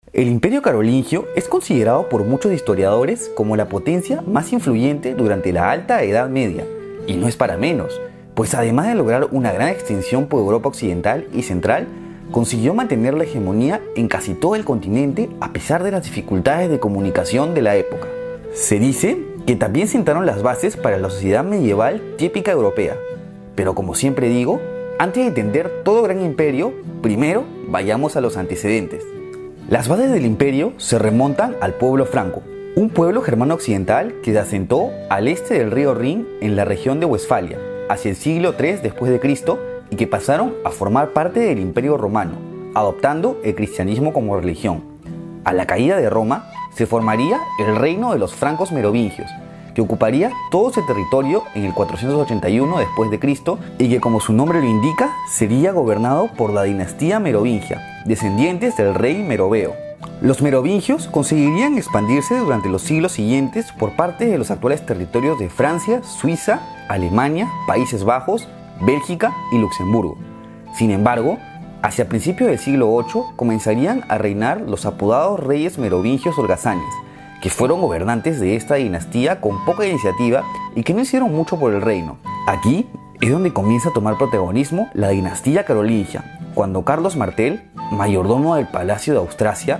El Imperio Carolingio es considerado por muchos historiadores como la potencia más influyente durante la Alta Edad Media, y no es para menos, pues además de lograr una gran extensión por Europa Occidental y Central, consiguió mantener la hegemonía en casi todo el continente a pesar de las dificultades de comunicación de la época. Se dice que también sentaron las bases para la sociedad medieval típica europea, pero como siempre digo, antes de entender todo gran imperio, primero vayamos a los antecedentes. Las bases del imperio se remontan al pueblo franco, un pueblo germano occidental que se asentó al este del río Rin en la región de Westfalia, hacia el siglo III después de Cristo, y que pasaron a formar parte del Imperio Romano, adoptando el cristianismo como religión. A la caída de Roma, se formaría el reino de los francos merovingios, que ocuparía todo ese territorio en el 481 después de Cristo y que, como su nombre lo indica, sería gobernado por la dinastía merovingia, descendientes del rey Meroveo. Los merovingios conseguirían expandirse durante los siglos siguientes por parte de los actuales territorios de Francia, Suiza, Alemania, Países Bajos, Bélgica y Luxemburgo. Sin embargo, hacia principios del siglo VIII comenzarían a reinar los apodados reyes merovingios holgazanes, que fueron gobernantes de esta dinastía con poca iniciativa y que no hicieron mucho por el reino. Aquí es donde comienza a tomar protagonismo la dinastía carolingia, cuando Carlos Martel, mayordomo del Palacio de Austrasia,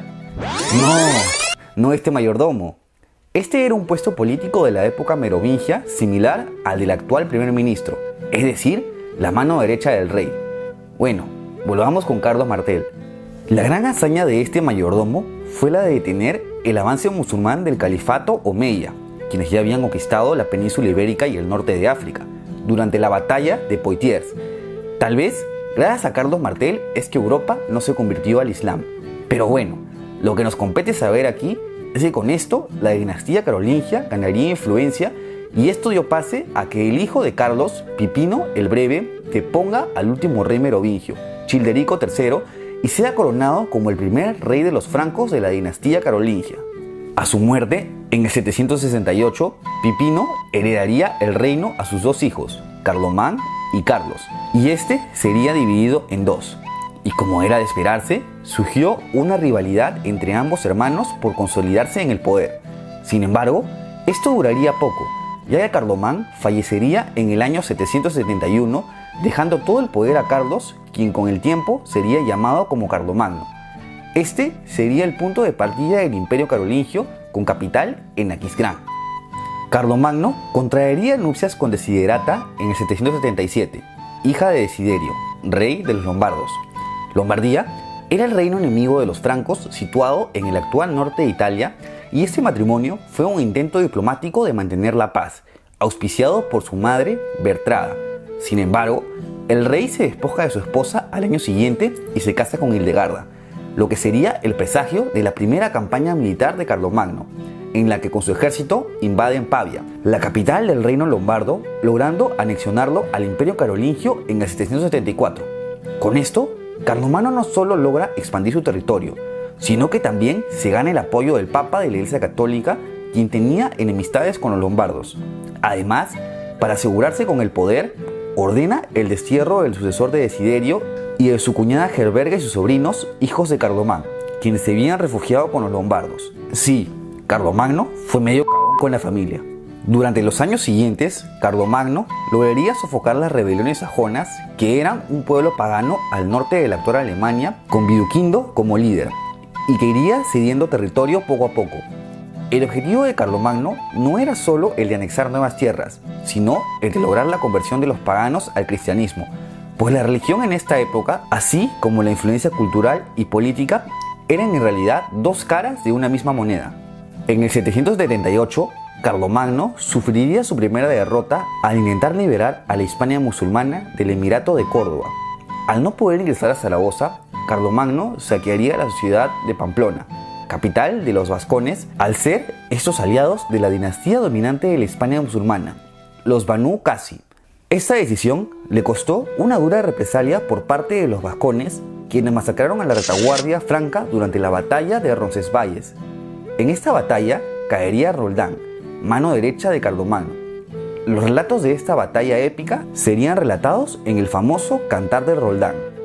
no este mayordomo. Este era un puesto político de la época merovingia similar al del actual primer ministro, es decir, la mano derecha del rey. Bueno, volvamos con Carlos Martel. La gran hazaña de este mayordomo fue la de detener el avance musulmán del califato omeya, quienes ya habían conquistado la península ibérica y el norte de África, durante la batalla de Poitiers. Tal vez, gracias a Carlos Martel, es que Europa no se convirtió al Islam. Pero bueno, lo que nos compete saber aquí es que con esto la dinastía carolingia ganaría influencia, y esto dio pase a que el hijo de Carlos, Pipino el Breve, deponga al último rey merovingio, Childerico III, y sea coronado como el primer rey de los francos de la dinastía carolingia. A su muerte, en el 768, Pipino heredaría el reino a sus dos hijos, Carlomán y Carlos, y este sería dividido en dos. Y como era de esperarse, surgió una rivalidad entre ambos hermanos por consolidarse en el poder. Sin embargo, esto duraría poco, ya que Carlomán fallecería en el año 771, dejando todo el poder a Carlos, quien con el tiempo sería llamado como Carlomagno. Este sería el punto de partida del Imperio Carolingio, con capital en Aquisgrán. Carlomagno contraería nupcias con Desiderata en el 777, hija de Desiderio, rey de los lombardos. Lombardía era el reino enemigo de los francos situado en el actual norte de Italia, y este matrimonio fue un intento diplomático de mantener la paz, auspiciado por su madre Bertrada. Sin embargo, el rey se despoja de su esposa al año siguiente y se casa con Hildegarda, lo que sería el presagio de la primera campaña militar de Carlomagno, en la que con su ejército invaden Pavia, la capital del reino lombardo, logrando anexionarlo al Imperio Carolingio en el 774. Con esto, Carlomagno no solo logra expandir su territorio, sino que también se gana el apoyo del Papa de la Iglesia Católica, quien tenía enemistades con los lombardos. Además, para asegurarse con el poder, ordena el destierro del sucesor de Desiderio y de su cuñada Gerberga y sus sobrinos, hijos de Carlomán, quienes se habían refugiado con los lombardos. Sí, Carlomagno fue medio cagón con la familia. Durante los años siguientes, Carlomagno lograría sofocar las rebeliones sajonas, que eran un pueblo pagano al norte de la actual Alemania, con Viduquindo como líder, y que iría cediendo territorio poco a poco. El objetivo de Carlomagno no era solo el de anexar nuevas tierras, sino el de lograr la conversión de los paganos al cristianismo, pues la religión en esta época, así como la influencia cultural y política, eran en realidad dos caras de una misma moneda. En el 778, Carlomagno sufriría su primera derrota al intentar liberar a la Hispania musulmana del Emirato de Córdoba. Al no poder ingresar a Zaragoza, Carlomagno saquearía la ciudad de Pamplona, capital de los vascones, al ser estos aliados de la dinastía dominante de la Hispania musulmana, los Banu Qasi. Esta decisión le costó una dura represalia por parte de los vascones, quienes masacraron a la retaguardia franca durante la batalla de Roncesvalles. En esta batalla caería Roldán, mano derecha de Carlomagno. Los relatos de esta batalla épica serían relatados en el famoso Cantar de Roldán.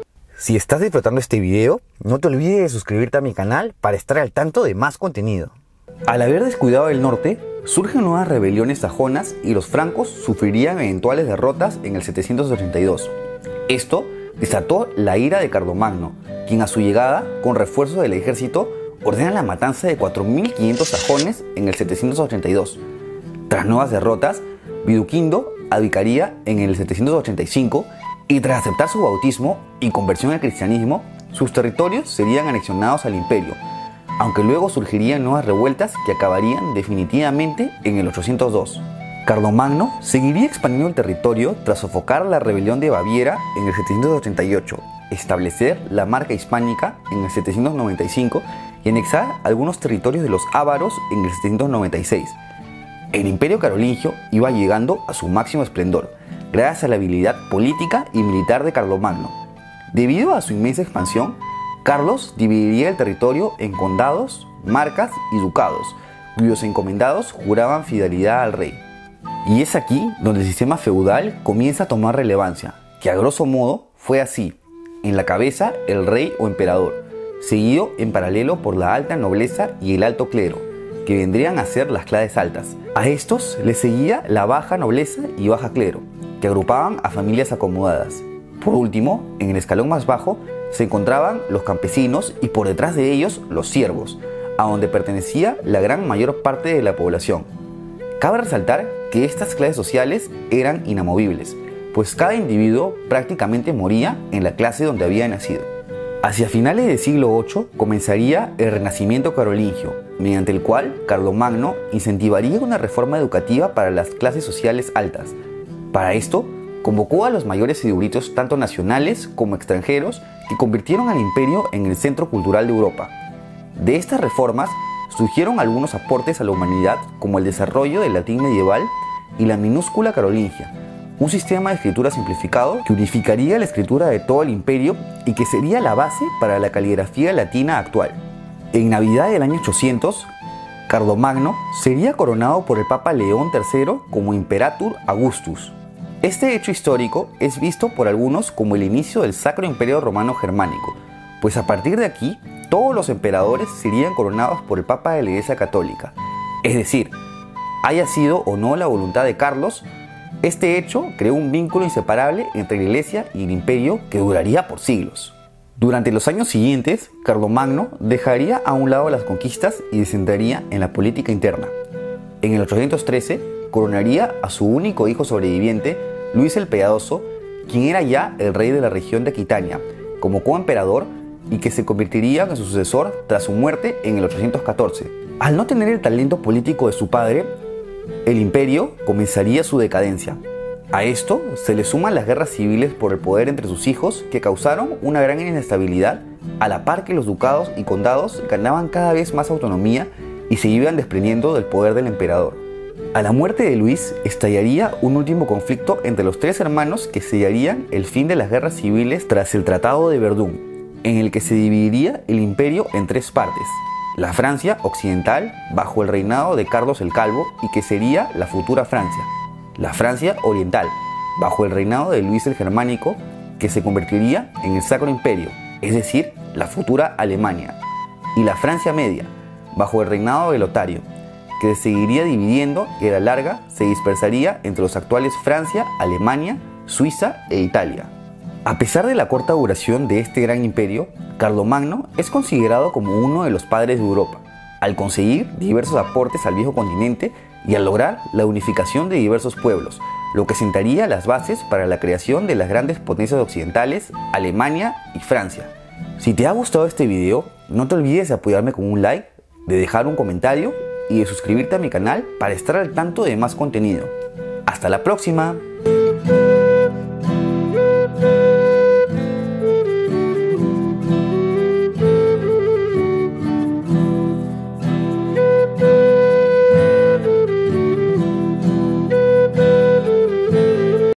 Si estás disfrutando este video, no te olvides de suscribirte a mi canal para estar al tanto de más contenido. Al haber descuidado el norte, surgen nuevas rebeliones sajonas y los francos sufrirían eventuales derrotas en el 782. Esto desató la ira de Carlomagno, quien a su llegada, con refuerzos del ejército, ordena la matanza de 4.500 sajones en el 782. Tras nuevas derrotas, Viduquindo abdicaría en el 785 y tras aceptar su bautismo y conversión al cristianismo, sus territorios serían anexionados al imperio, aunque luego surgirían nuevas revueltas que acabarían definitivamente en el 802. Carlomagno seguiría expandiendo el territorio tras sofocar la rebelión de Baviera en el 788, establecer la marca hispánica en el 795 y anexar algunos territorios de los ávaros en el 796. El imperio carolingio iba llegando a su máximo esplendor, gracias a la habilidad política y militar de Carlomagno. Debido a su inmensa expansión, Carlos dividiría el territorio en condados, marcas y ducados, cuyos encomendados juraban fidelidad al rey. Y es aquí donde el sistema feudal comienza a tomar relevancia, que a grosso modo fue así: en la cabeza el rey o emperador, seguido en paralelo por la alta nobleza y el alto clero, que vendrían a ser las clases altas. A estos les seguía la baja nobleza y baja clero, que agrupaban a familias acomodadas. Por último, en el escalón más bajo, se encontraban los campesinos y por detrás de ellos los siervos, a donde pertenecía la gran mayor parte de la población. Cabe resaltar que estas clases sociales eran inamovibles, pues cada individuo prácticamente moría en la clase donde había nacido. Hacia finales del siglo VIII comenzaría el Renacimiento carolingio, mediante el cual Carlomagno incentivaría una reforma educativa para las clases sociales altas. Para esto, convocó a los mayores eruditos tanto nacionales como extranjeros que convirtieron al imperio en el centro cultural de Europa. De estas reformas surgieron algunos aportes a la humanidad, como el desarrollo del latín medieval y la minúscula carolingia, un sistema de escritura simplificado que unificaría la escritura de todo el imperio y que sería la base para la caligrafía latina actual. En Navidad del año 800, Carlomagno sería coronado por el Papa León III como Imperator Augustus. Este hecho histórico es visto por algunos como el inicio del Sacro Imperio Romano Germánico, pues a partir de aquí todos los emperadores serían coronados por el Papa de la Iglesia Católica. Es decir, haya sido o no la voluntad de Carlos, este hecho creó un vínculo inseparable entre la Iglesia y el imperio que duraría por siglos. Durante los años siguientes, Carlomagno dejaría a un lado las conquistas y se centraría en la política interna. En el 813 coronaría a su único hijo sobreviviente, Luis el Piadoso, quien era ya el rey de la región de Aquitania, como coemperador y que se convertiría en su sucesor tras su muerte en el 814. Al no tener el talento político de su padre, el imperio comenzaría su decadencia. A esto se le suman las guerras civiles por el poder entre sus hijos que causaron una gran inestabilidad, a la par que los ducados y condados ganaban cada vez más autonomía y se iban desprendiendo del poder del emperador. A la muerte de Luis estallaría un último conflicto entre los tres hermanos que sellarían el fin de las guerras civiles tras el Tratado de Verdún, en el que se dividiría el imperio en tres partes: la Francia occidental bajo el reinado de Carlos el Calvo y que sería la futura Francia, la Francia oriental bajo el reinado de Luis el Germánico que se convertiría en el Sacro Imperio, es decir, la futura Alemania, y la Francia media bajo el reinado de Lotario, que se seguiría dividiendo y a la larga se dispersaría entre los actuales Francia, Alemania, Suiza e Italia. A pesar de la corta duración de este gran imperio, Carlomagno es considerado como uno de los padres de Europa, al conseguir diversos aportes al viejo continente y al lograr la unificación de diversos pueblos, lo que sentaría las bases para la creación de las grandes potencias occidentales, Alemania y Francia. Si te ha gustado este video, no te olvides de apoyarme con un like, de dejar un comentario y de suscribirte a mi canal para estar al tanto de más contenido. ¡Hasta la próxima!